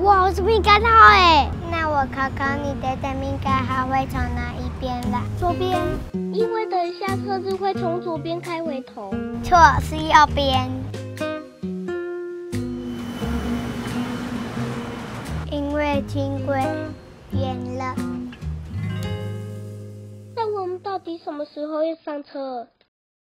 哇，我是敏感号哎！那我考考你的敏感号会从哪一边来？ 左边，因为等一下车子会从左边开回头。 错，是右边。因为轻轨远了。 那我们到底什么时候要上车？